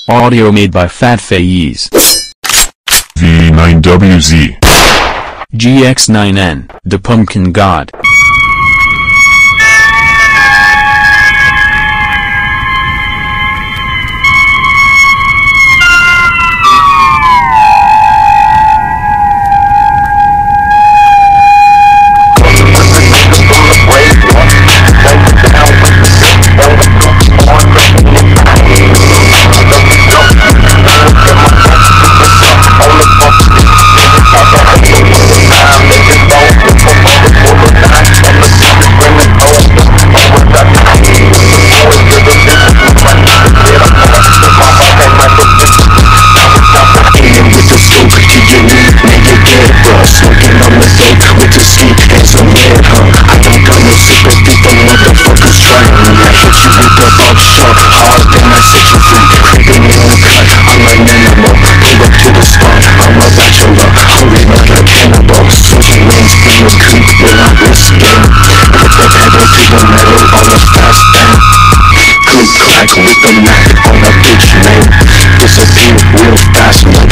Audio made by Fat Faiz. V9WZ. GX9N, the Pumpkin God. With the Mac on a bitch name, disappear real fast.